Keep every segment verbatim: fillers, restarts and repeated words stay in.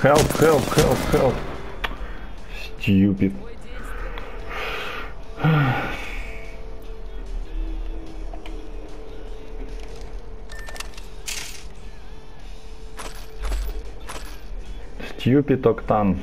Help, help, help, help. Stupid. Stupid Octane.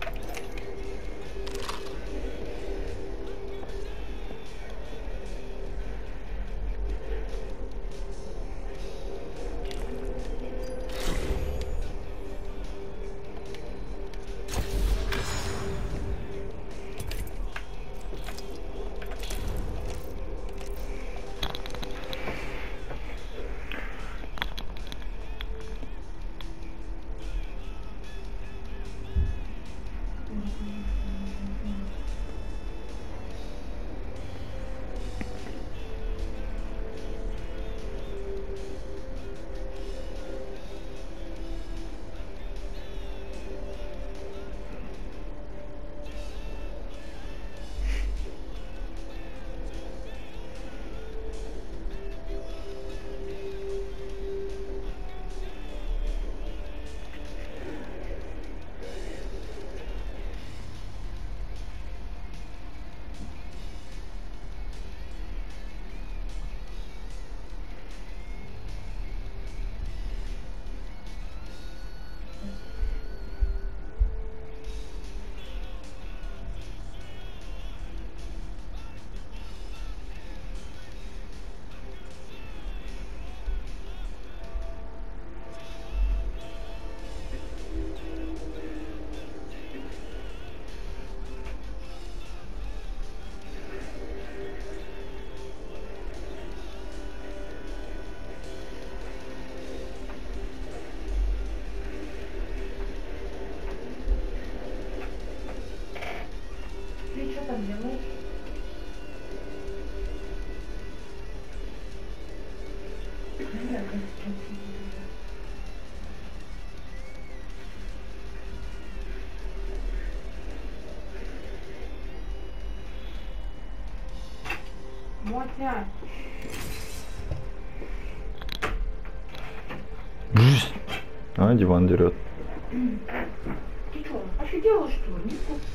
Мотя. А, диван дерет. Ты что, офигела что ли?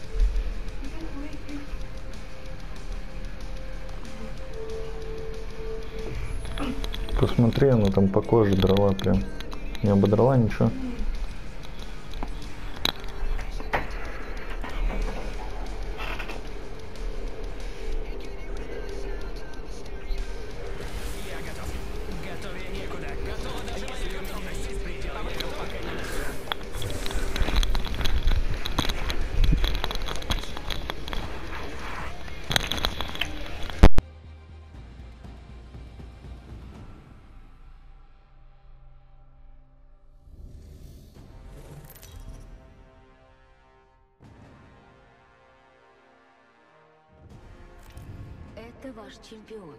Посмотри, она там по коже дрова прям. Не ободрала ничего. Это ваш чемпион.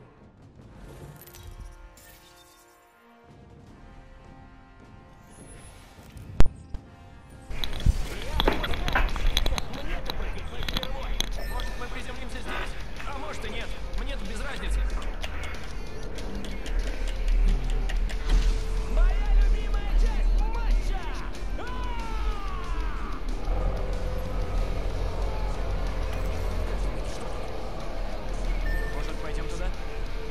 Может, мы приземлимся здесь? А может и нет. Мне-то без разницы. Моя любимая часть матча! Может, пойдем туда?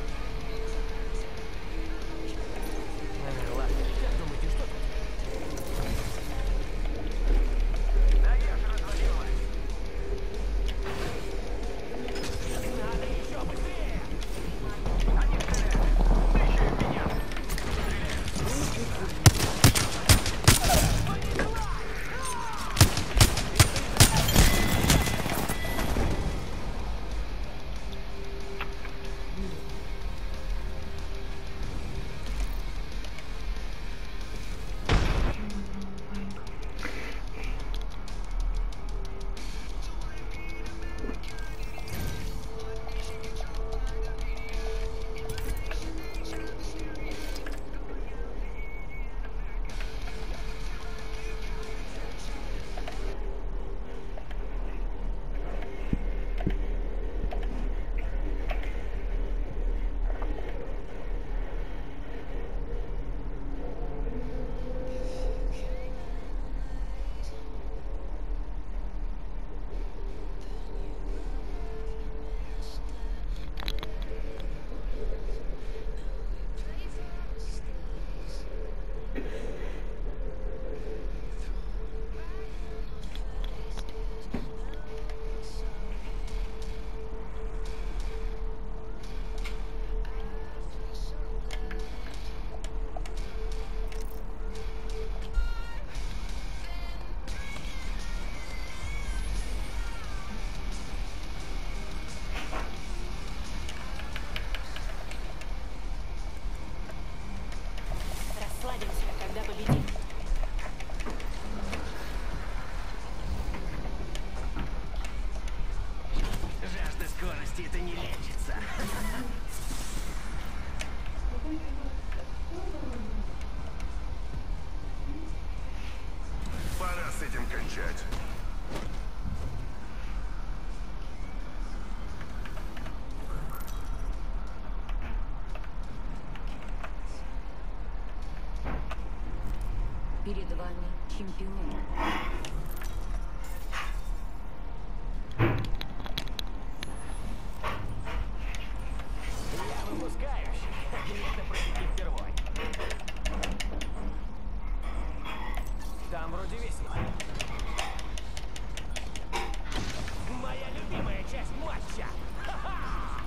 кончать. Перед вами чемпион. Я выпускаюсь. Мне-то пройти впервой. Там вроде весело. Моя любимая часть матча. Ха-ха!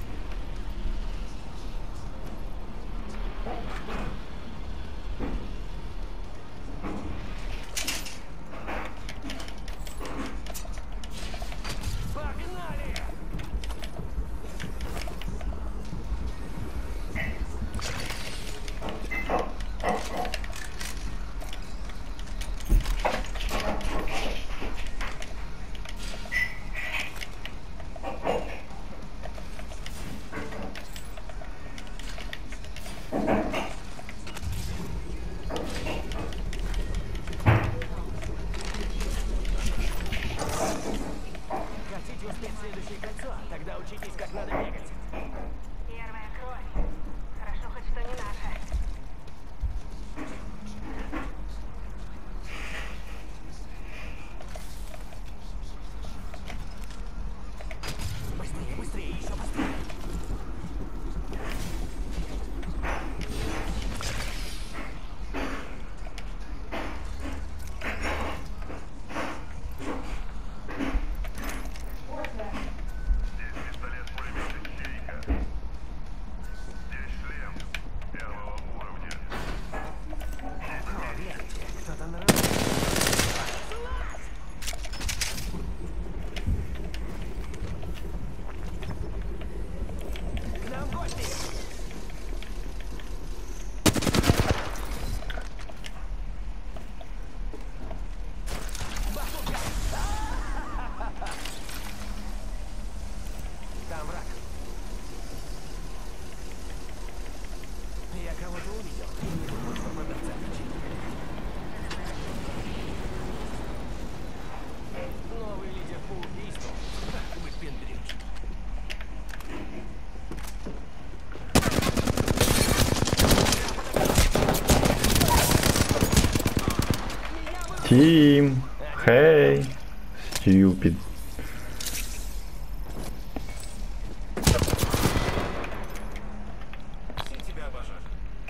Погнали! Хотите успеть следующее кольцо? Тогда учитесь, как надо бегать. Первая кровь. Хорошо хоть что не наша. Быстрее, быстрее, еще быстрее. Здесь пистолет-пулемет «Ищейка». Здесь шлем первого уровня. О, гляньте, кто-то нравится. К нам гости! Бахнука! Там враг. Я кого-то увидел. И не думаю, что продавца отличить. Новый лидер по убийству. Ах, вы пендрючи. Тим! Хей! Stupid. Все тебя обожают.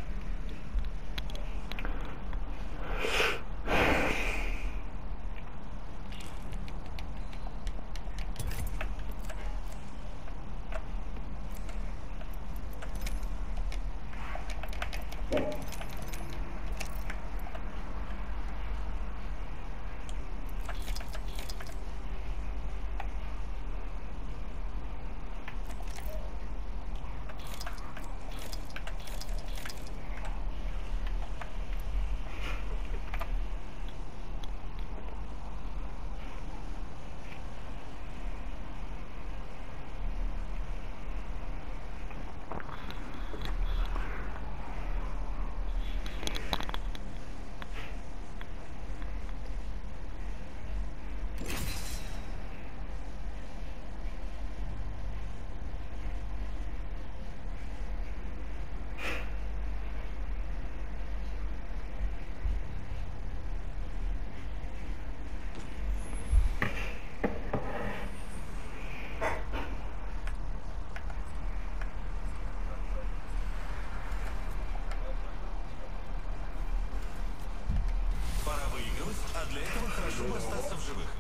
Пора выигрывать, а для этого хорошо бы остаться в живых.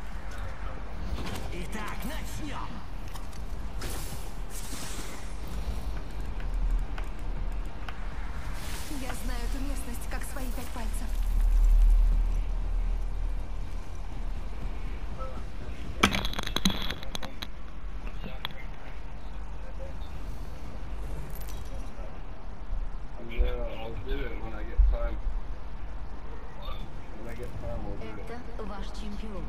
Итак, начнем. Я знаю эту местность как свои пять пальцев. Yeah, I'll do it when I get time. When I get time, I'll do it. Это ваш чемпион.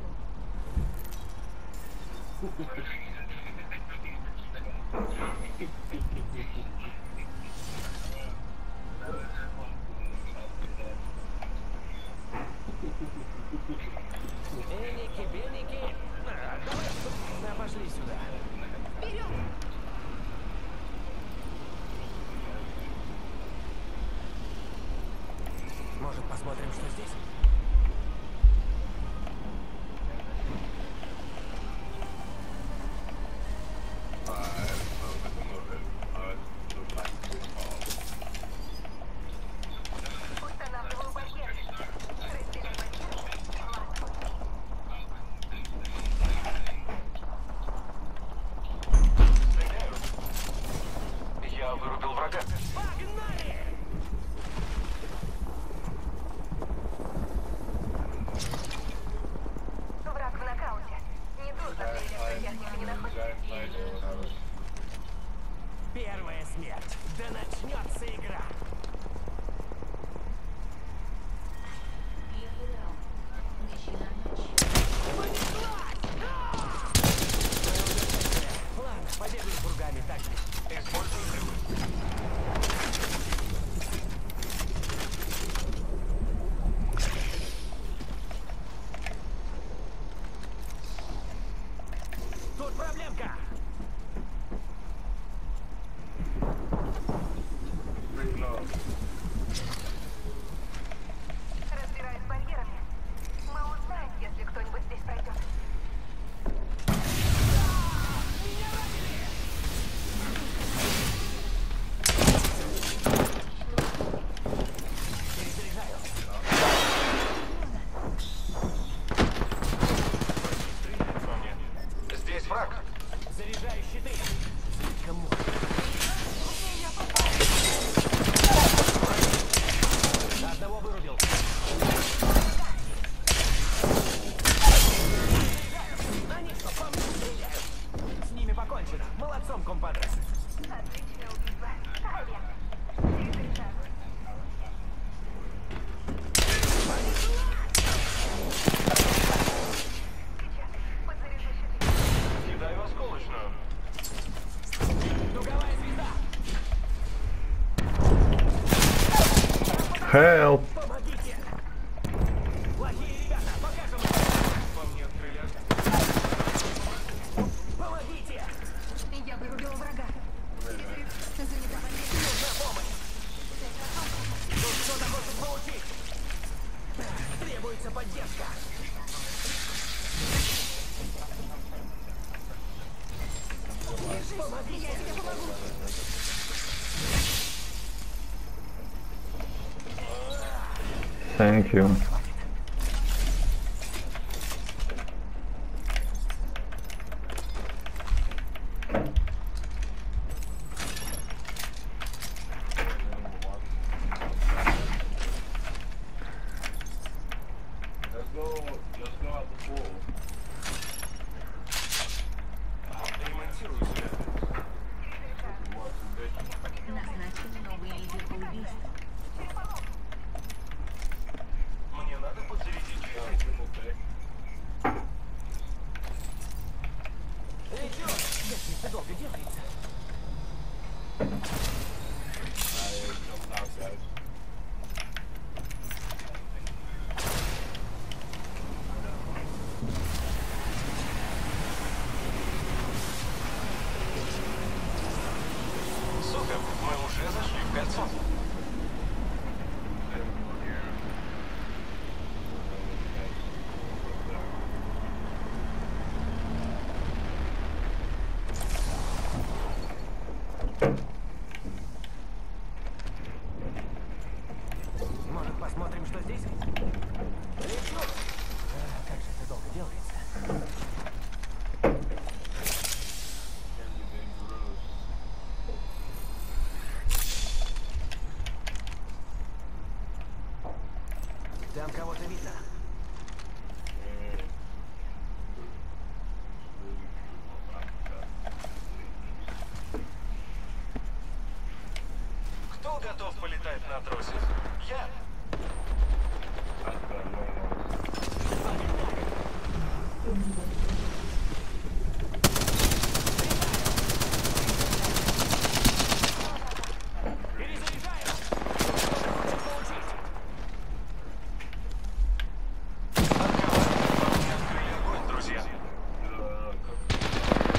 Пошли сюда. Может, посмотрим, что здесь? Устанавливаю барьеры. Разделяй Я вырубил врага. Погнали! Враг в нокауте. Не дурно для электотехника, не находишь? Первая смерть. Да начнется игра. Первый раунд. Начинаем. Ладно, побегаю с бургами, так ли? Используй взрывы. Тут проблемка. Разбираюсь с барьерами. Мы узнаем, если кто-нибудь здесь пройдет. Здесь враг. Заряжаю щиты. Кому? Одного вырубил. Они что, по мне стреляют? С ними покончено. Молодцом, компадрес. Отличное убийство. Проверка. Перезаряжаю. Сейчас. Подзаряжу щиты. Кидаю осколочную. Дуговая звезда. Help! Помогите! Плохие ребята, покажем им! По мне открыли огонь. Помогите! Я вырубила врага. Занята. Нужна помощь! Тут кто-то хочет получить! Требуется поддержка! Я тебе помогу. Thank you. Let's go, let's go at the pool. Ремонтирую себя. Назначен новый лидер по убийству. Мне надо подзарядить щиты. Лечу! Если это долго делается. Супер, мы уже зашли в кольцо. Может, посмотрим, что здесь? Лечу! А, как же это долго делается? Там кого-то видно. Кто готов полетать на тросе? Я. Перезаряжаю! Кто-то хочет получить! От кого? По мне открыли огонь, друзья.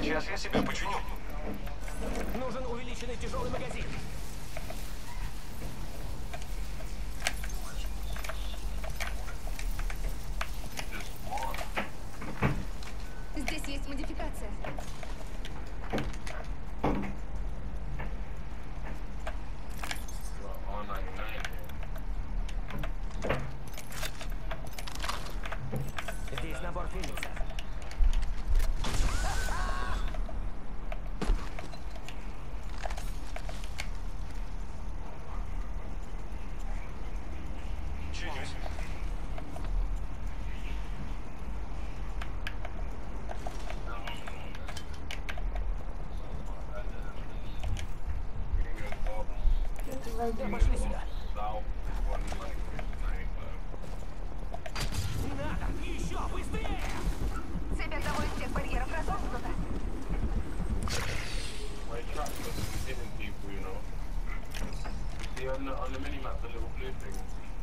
Сейчас я себя починю. Нужен увеличенный тяжелый магазин. Здесь есть модификация. R ninety-nine here. Здесь набор Феникса. Чинюсь. Да, пошли сюда. South one like ninety-five. Не надо! Еще быстрее! Цепь одного из тех барьеров разомкнута. My truck was hitting people, you know. See on the on the mini map, the little blue thing.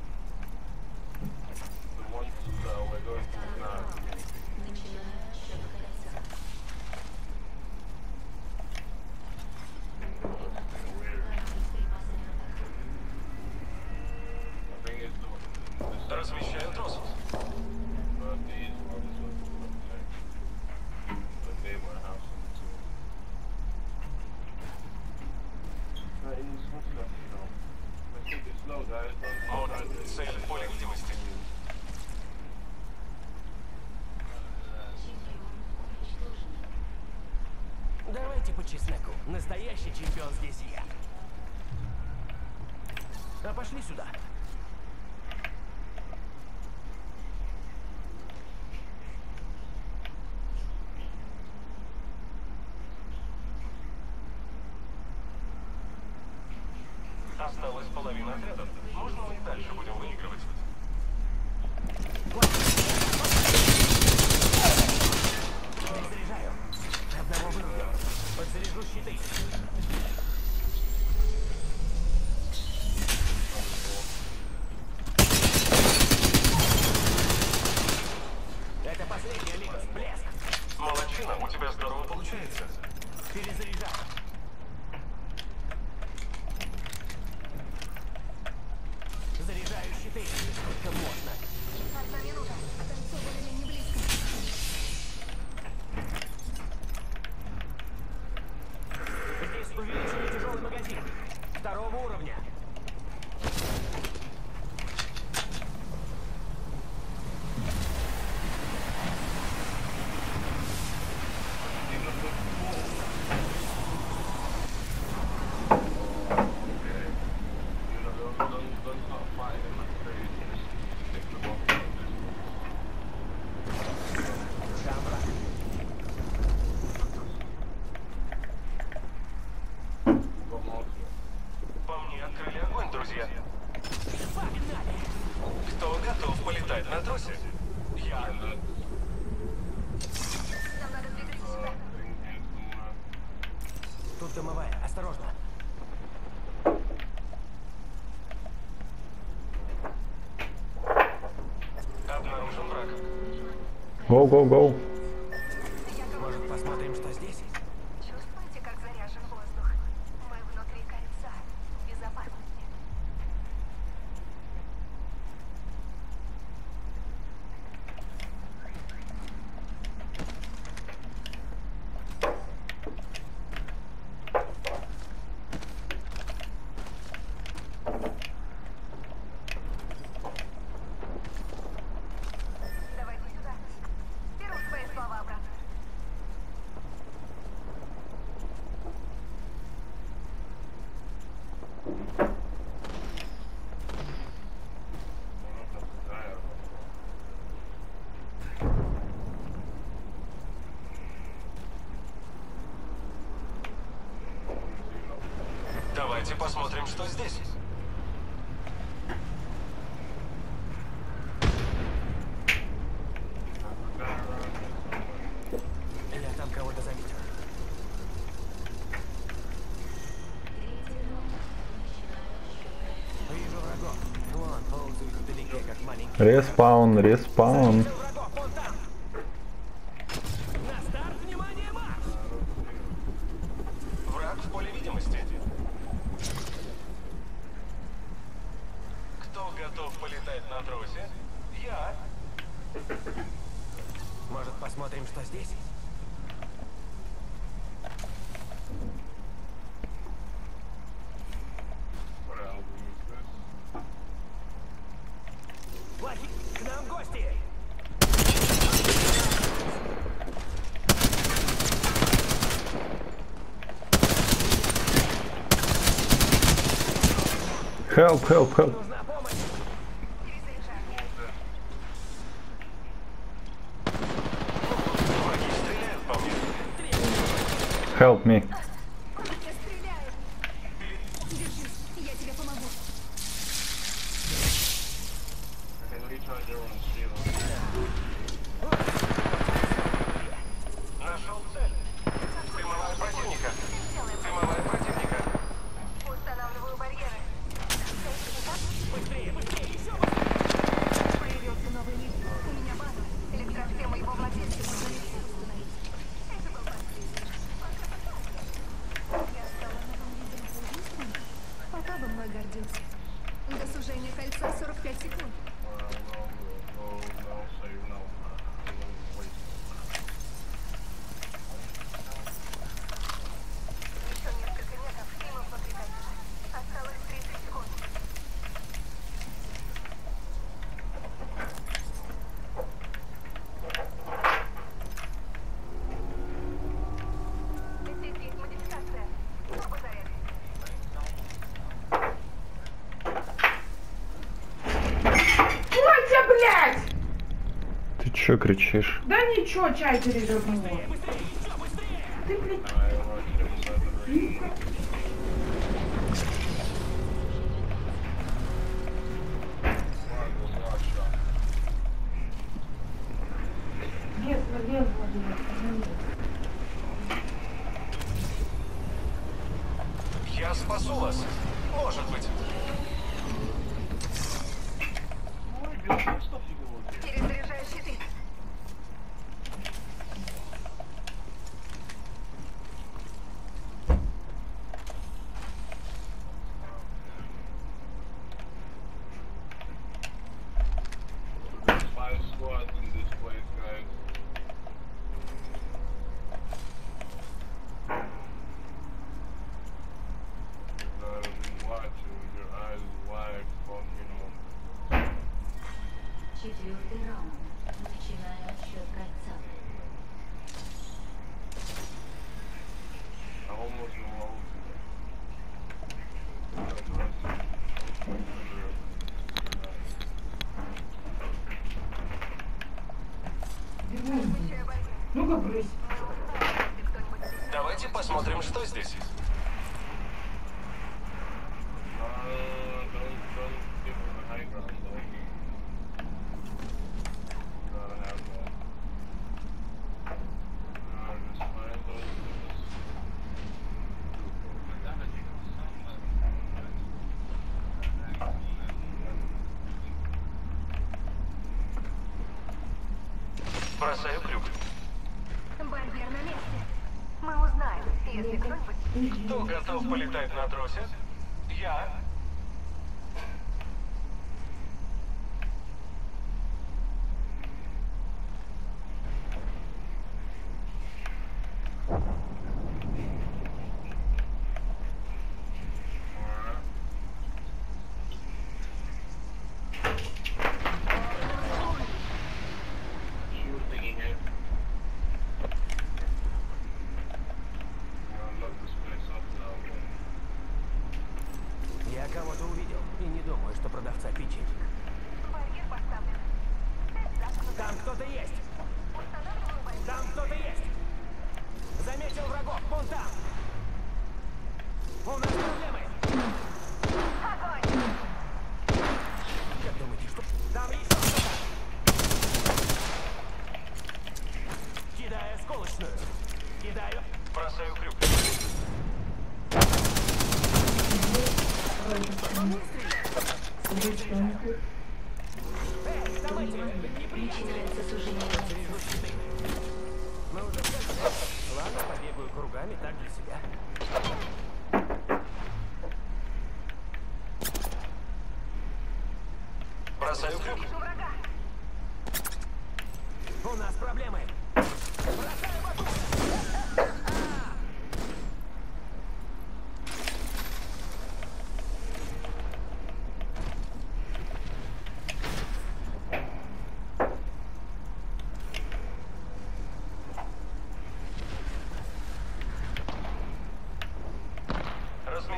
The ones that we're going through now. Начинаешь кольца. I think it's the, the Размещаю трос. birthdays or this one, like the day warehouse and two. That is what's left, you know. Let's take it slow, guys. Don't Вот don't try to- цель в поле видимости. Давайте по чесноку. Настоящий чемпион здесь я. А пошли сюда. Осталась половина отряда. Можно мы и дальше будем выигрывать? Перезаряжаю. Одного вырубил. Подзаряжу щиты. Это последняя лига. Блеск. Молодчина, у тебя здорово получается. Перезаряжаю. Заряжаю щиты. Сколько можно. Одна минута. Танцовывание не близко. Здесь увеличенный тяжелый магазин. Второго уровня. You know, don't, don't, don't start fighting like crazy. Just stick to what we're doing. Там враг. We've got more to it. По мне открыли огонь, друзья. Погнали. Кто готов полетать на тросе? Я. And let's Нам надо двигаться uh, сюда. bring in some uh, Тут домовая. Осторожно. Обнаружен враг. Go, go, go. Может, посмотрим, что здесь? Чувствуете, как заряжен воздух? Мы внутри кольца. В безопасности. Давайте сюда. Беру свои слова обратно. one of the tire. Давайте посмотрим, что здесь. Я там кого-то заметил. Вижу врагов. Вон, ползают вдалеке, как маленькие. Респаун, респаун. Вижу врагов, вон там. На старт, внимание, марш! посмотрим, что здесь. What album is this? Плохи... К нам гости! Help, help, help. Нужна помощь! Враги стреляют по мне. Help me. Я стреляю. Держись, я тебе помогу. I can recharge everyone's shield. Нашел цель. Дымовая противника. Дымовая противника. Устанавливаю барьеры. Быстрее, быстрее, еще быстрее! Появился новый лид. У меня база. Электросхема его владельца. Это был последний. Я стала новым лидером Паудинского. Пока бы мной гордился. До сужения кольца сорок пять секунд. Well, no, no, no, save no. Uh, wait. Еще несколько метров, и мы внутри кольца. Осталось тридцать секунд. Здесь есть модификация. Оба заряды. Катя, блядь! Ты чё кричишь? Да ничего, чай перевернула. Ты, блядь, I watched him inside the ring. One was one shot. лезла, лезла, блядь. Я спасу вас. Может быть. Ой, Билл, ну что фигово? Перезаряжаю щиты. There's five squads in this place, guys. You gotta be watching with your eyes wide, fucking on. Четвертый раунд. Начинаю отсчет кольца. I almost know all of Бегу. Ну-ка, брысь. Давайте посмотрим, что здесь. Uh, don't, don't give him the high ground, though. Gotta have that. Uh, just find those things. Бросаю крюк. Барьер на месте. Мы узнаем, если кто-нибудь... Кто готов полетать на тросе? Я. Alright. Shield thingy here. I'll look this place up now. Я кого-то увидел и не думаю, что продавца печенек. Барьер поставлен. Цель замкнута. Там кто-то есть! Устанавливаю барьер. Там кто-то есть! Заметил врагов! Вон там! У нас проблемы! Огонь! Как думаете, что... Там еще кто-то! Кидаю осколочную! Кидаю... Бросаю крюк. Эй, давайте! Неприятель! Начинается сужение кольца. Вижу щиты. Мы уже сказали. Ладно, побегаю кругами так для себя. Бросаю крюк. Вижу врага. У нас проблемы.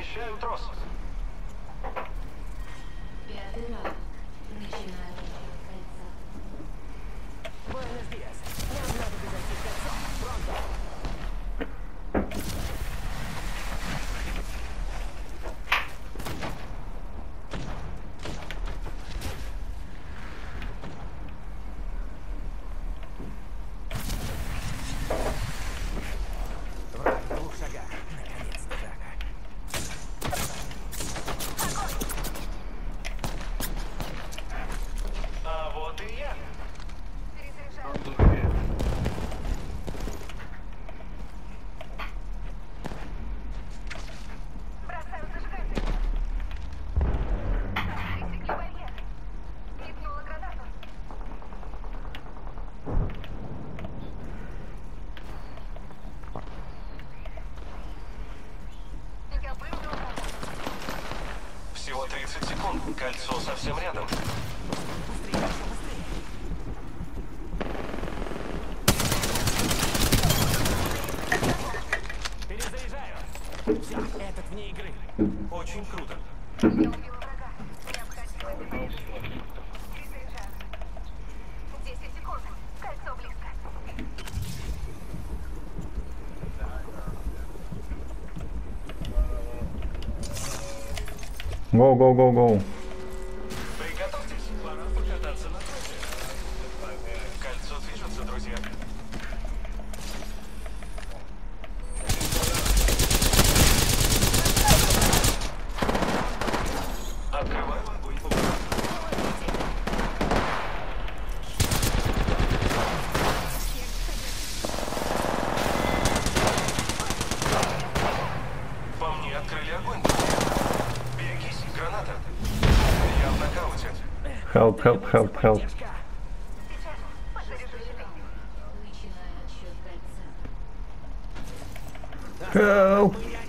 Смещаю трос. Пятый раунд. Начинаю отсчет кольца. Буэнос Диас. Нам надо зайти в кольцо. Пронто. Враг в двух шагах. Наконец-то, Драка. А вот и я. Перезаряжаю. Бросаю зажигатель. Пресекли барьер. Метнула гранату. Я прыгнула. Всего тридцать секунд. Кольцо совсем рядом. Быстрее, еще быстрее. Перезаряжаю. Все, этот вне игры. Очень круто. Я убила врага. Необходимо это пережить. Перезаряжаю. Десять секунд. Кольцо близко. Go, go, go, go. Приготовьтесь. Пора покататься на тросе. Кольцо движется, друзья. Открываю огонь по врагу. По мне открыли огонь. Берегись, граната. Я в нокауте. Help, help, help, help. Шестой раунд. Начинаю отсчет кольца. Help. Я